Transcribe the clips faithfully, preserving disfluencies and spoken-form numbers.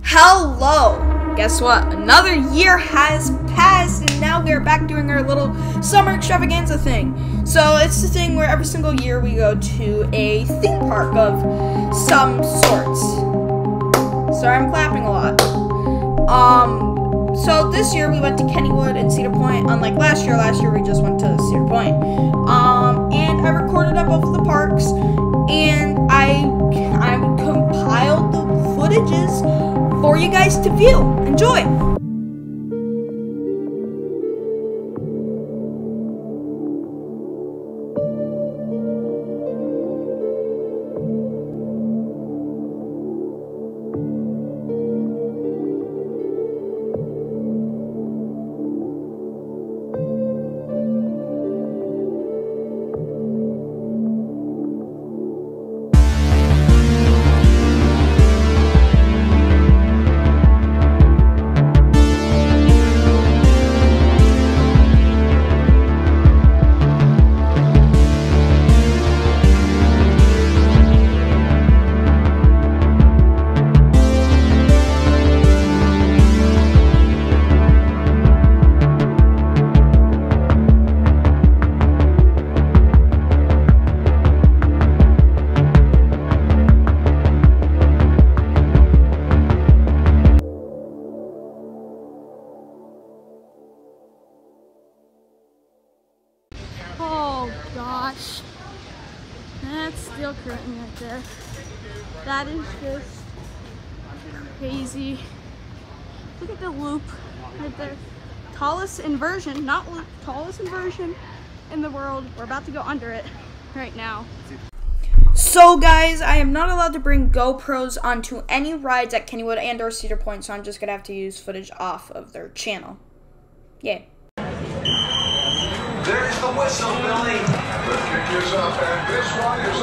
Hello! Guess what? Another year has passed and now we're back doing our little summer extravaganza thing. So it's the thing where every single year we go to a theme park of some sorts. Sorry, I'm clapping a lot. Um, so this year we went to Kennywood and Cedar Point, unlike last year. Last year we just went to Cedar Point. Um, and I recorded up both of the parks and I, I compiled the footages for you guys to view. Enjoy! Oh gosh, that's steel curtain right there. That is just crazy. Look at the loop right there. Tallest inversion, not loop, tallest inversion in the world. We're about to go under it right now. So guys, I am not allowed to bring GoPros onto any rides at Kennywood and or Cedar Point, so I'm just gonna have to use footage off of their channel. Yay. There's the whistle, Billy. The kick is up, and this one is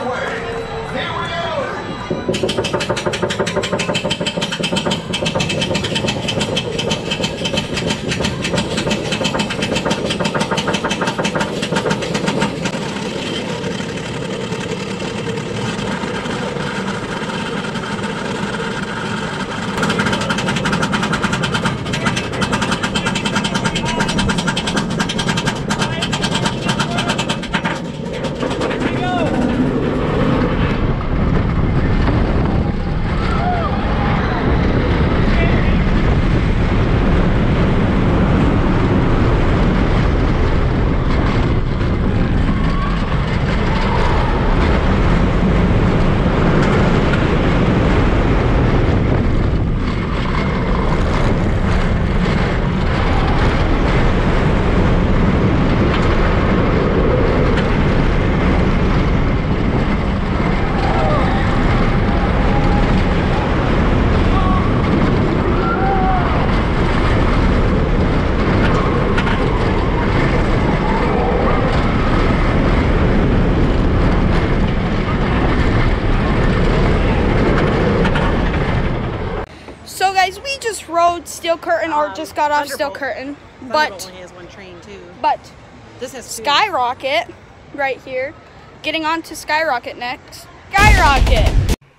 So guys, we just rode steel curtain or Um, just got off steel Thunderbolt. curtain, Thunderbolt but only has one train too. but This has two. Skyrocket right here. Getting on to Skyrocket next. Skyrocket!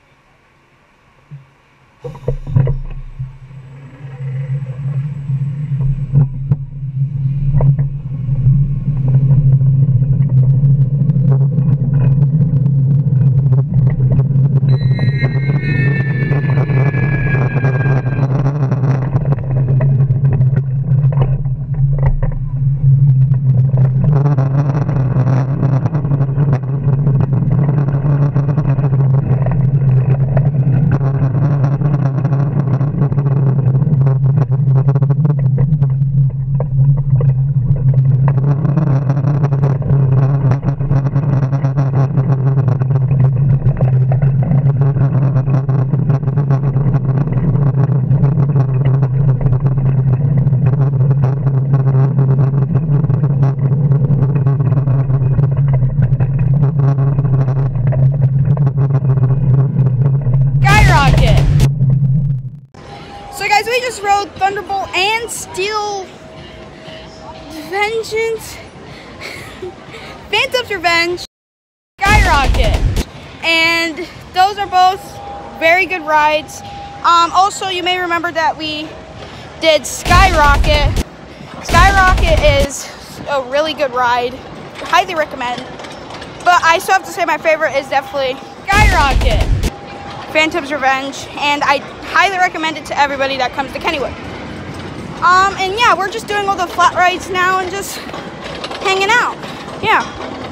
guys, we just rode Thunderbolt and Steel Vengeance, Phantom's Revenge, Skyrocket, and those are both very good rides. Um, also, you may remember that we did Skyrocket. Skyrocket is a really good ride. Highly recommend. But I still have to say my favorite is definitely Skyrocket, Phantom's Revenge, and I highly recommend it to everybody that comes to Kennywood. Um, and yeah, we're just doing all the flat rides now and just hanging out. Yeah.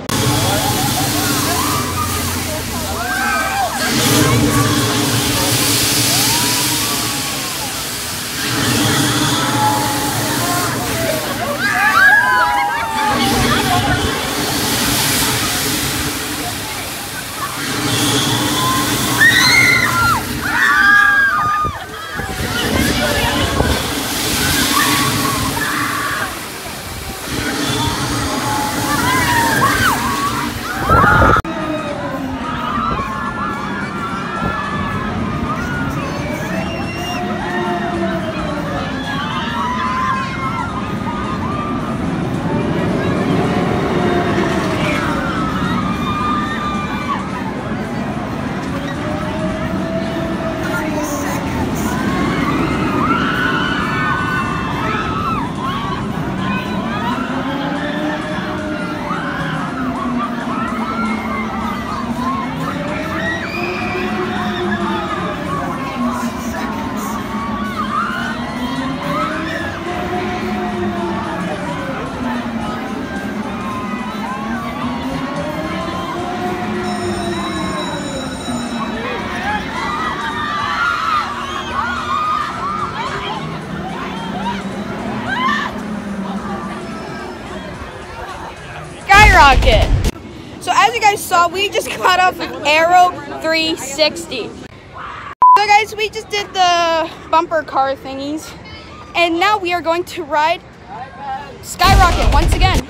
Skyrocket. So as you guys saw, we just got off of Aero three sixty. So guys, we just did the bumper car thingies, and now we are going to ride Skyrocket once again.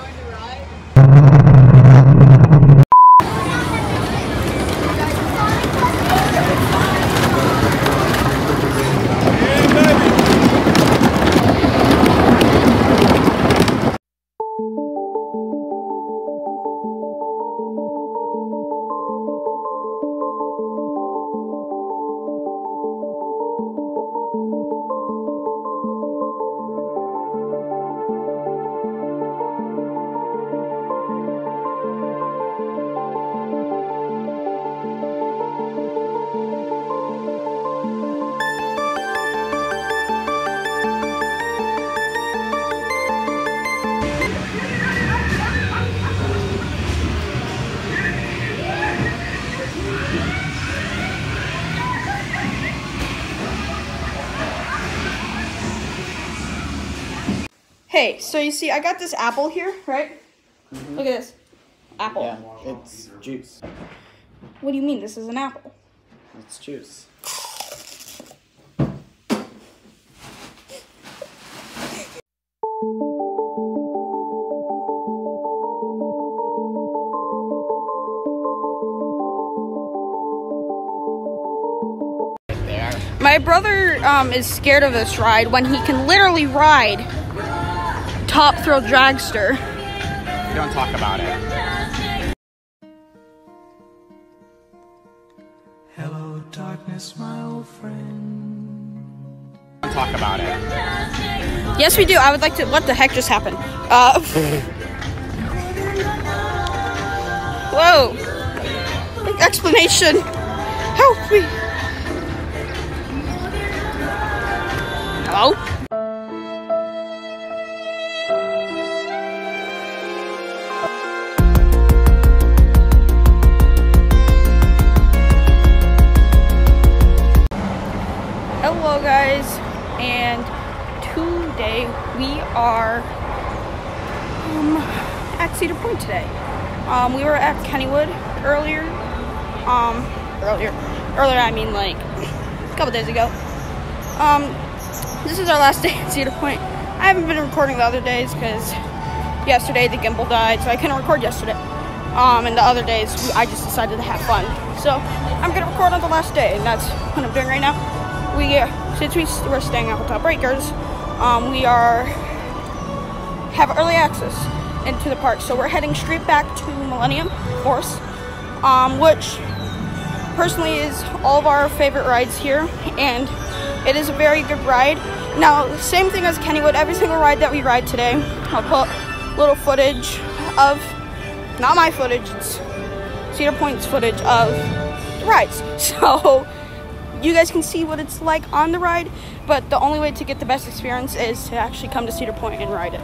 Hey, so you see, I got this apple here, right? Mm-hmm. Look at this. Apple. Yeah, it's juice. What do you mean this is an apple? It's juice. My brother um, is scared of this ride when he can literally ride Top Thrill Dragster. Don't talk about it. Hello, darkness, my old friend. Don't talk about it. Yes, we do. I would like to. What the heck just happened? Uh. Whoa. Explanation. Help me. Hello? Hello guys, and today we are um, at Cedar Point today. Um, we were at Kennywood earlier. Um, earlier. Earlier I mean like a couple days ago. Um, This is our last day at Cedar Point. I haven't been recording the other days because yesterday the gimbal died, so I couldn't record yesterday. Um, and the other days I just decided to have fun. So I'm gonna record on the last day, and that's what I'm doing right now. We, uh, since we we're staying at Hotel Breakers, um, we are have early access into the park, so we're heading straight back to Millennium Force, um, which personally is all of our favorite rides here, and It is a very good ride. Now, same thing as Kennywood, every single ride that we ride today, I'll put little footage of, not my footage, it's Cedar Point's footage of the rides. So you guys can see what it's like on the ride, but the only way to get the best experience is to actually come to Cedar Point and ride it.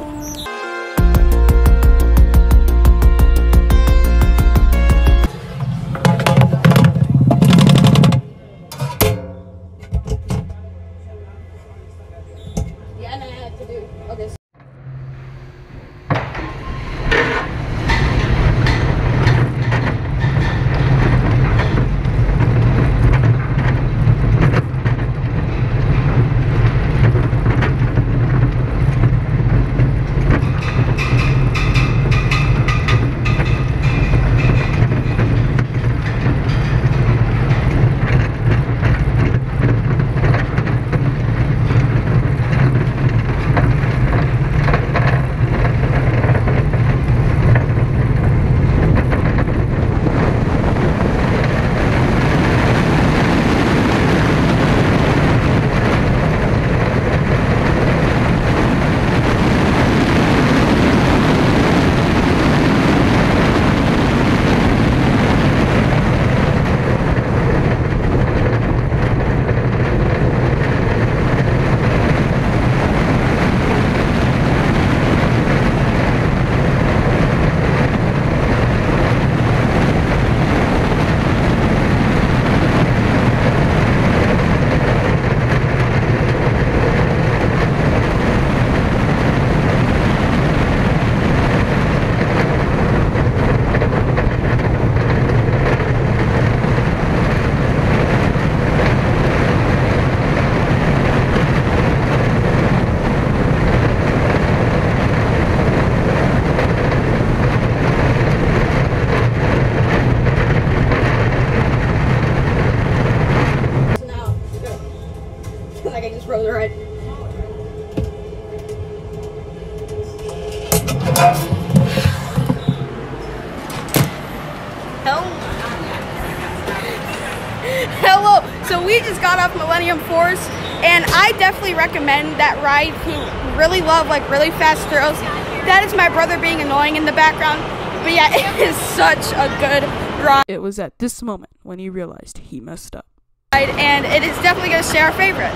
Hello. So we just got off Millennium Force, and I definitely recommend that ride if you really love like really fast thrills. That is my brother being annoying in the background, but yeah, it is such a good ride. It was at this moment when he realized he messed up. And it is definitely going to stay our favorite.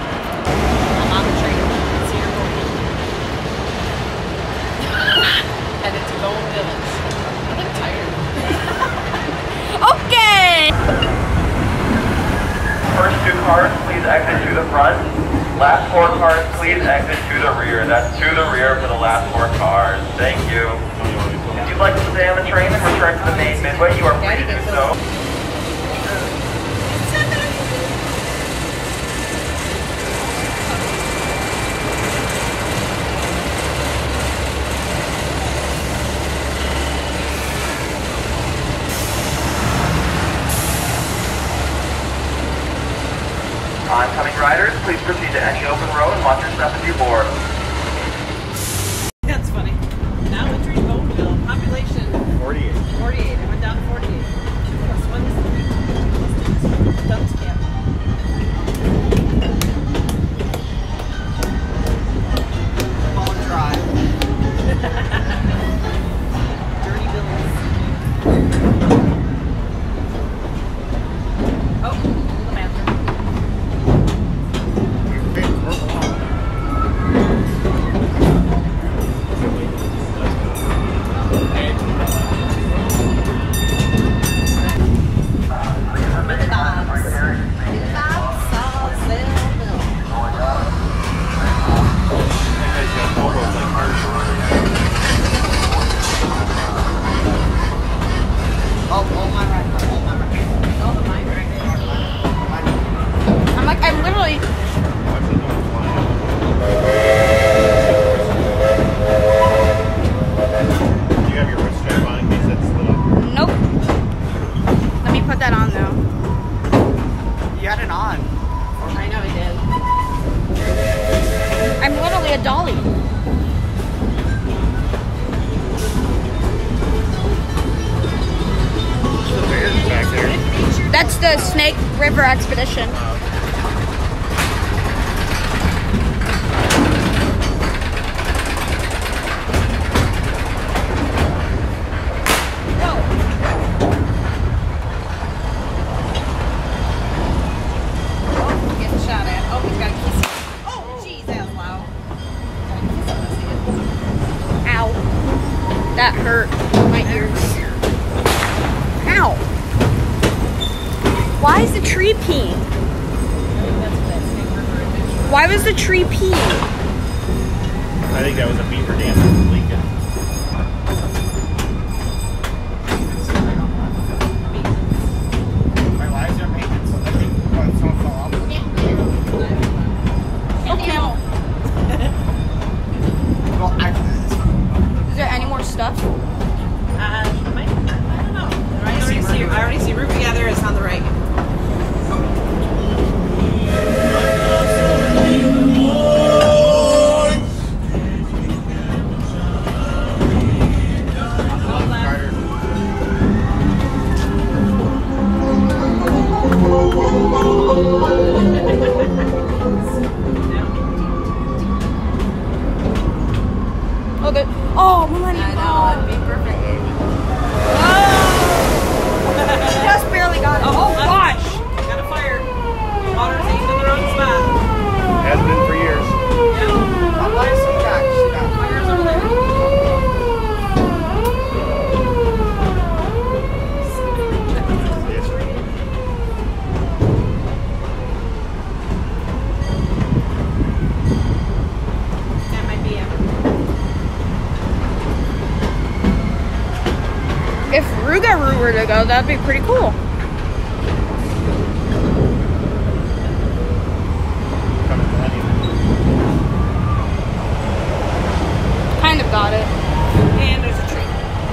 I'm on the train. Cedar Point. Headed to Gold Village. I'm tired. Okay! First two cars, please exit to the front. Last four cars, please exit to the rear. That's to the rear for the last four cars. Thank you. If you'd like to stay on the train and return to the main midway, you are free to do so. Oncoming riders, please proceed to any open row and watch your step as you board. That's funny. Now entering Bowville. Population forty-eight. forty-eight. I went down to forty-eight. Plus one is the Dump's camp. Bone Drive. Dirty Bills. Oh, the bathroom. I'm like, I'm literally... Do you have your wrist strap on in case it's split up? Nope. Let me put that on though. You had it on. I know he did. I'm literally a dolly. Back there. That's the Snake River Expedition. Why was the tree pee? I think that was a beaver dam that was leaking. My lives are maintenance. I think well, someone fell off. Oh, camel. Well, I, Is there any more stuff? Uh, might, I don't know. I already see, I already see Ruby. Yeah, there is on the right. Oh, good. Oh, Millennium. I know, it'd be perfect. Just barely got it. Oh, gosh. Got a fire. Water's aimed in the wrong spot. has been for years. Yeah. I'm nice and back. She got Fire's over there. That might be it. If Rugaroo were to go, that'd be pretty cool. Kind of got it. And there's a tree.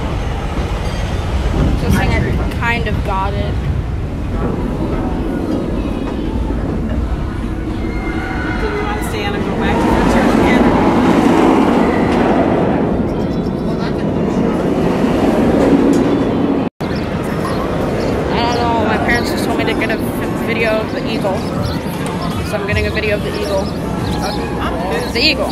Just saying I kind of got it. Do we want to stay on and go back to the church again? I don't know. My parents just told me to get a f- video of the eagle. So I'm getting a video of the eagle. The eagle.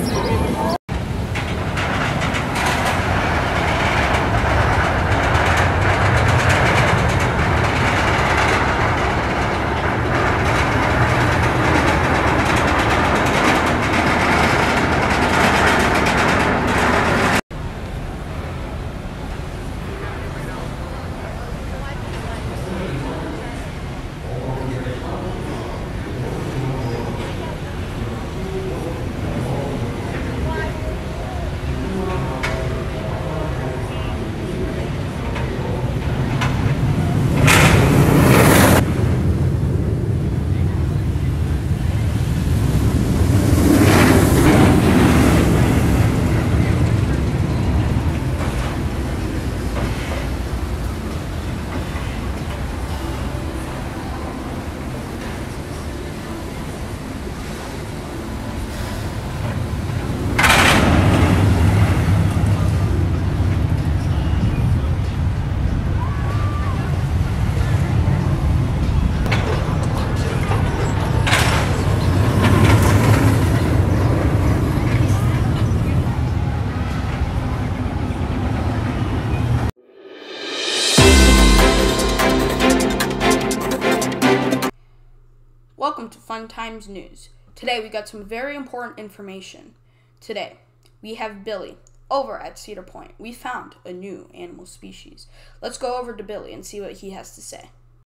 Welcome to Fun Times News. Today we got some very important information. Today we have Billy over at Cedar Point. We found a new animal species. Let's go over to Billy and see what he has to say.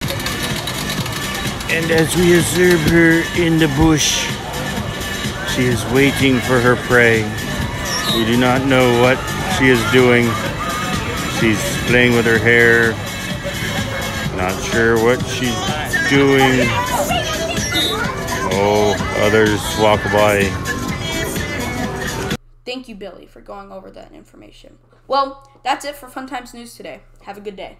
And as we observe her in the bush, she is waiting for her prey. We do not know what she is doing. She's playing with her hair. Not sure what she's doing. Oh, others walk by. Thank you, Billy, for going over that information. Well, that's it for Fun Times News today. Have a good day.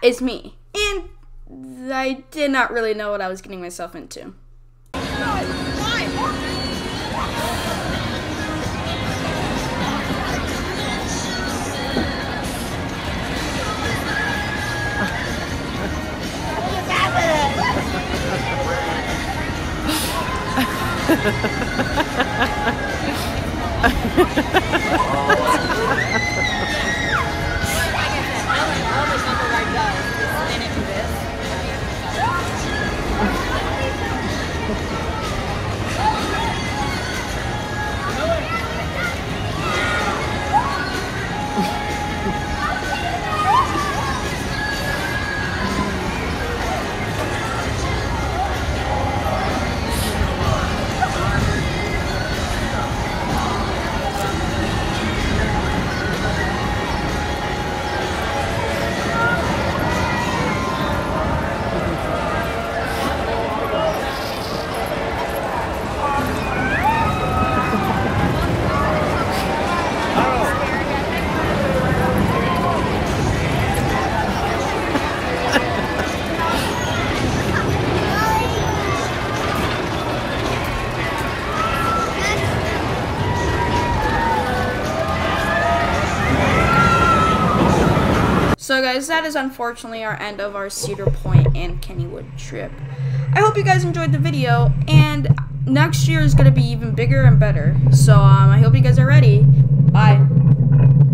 is me. And I did not really know what I was getting myself into. So guys, that is unfortunately our end of our Cedar Point and Kennywood trip. I hope you guys enjoyed the video, and next year is going to be even bigger and better. So um, I hope you guys are ready. Bye.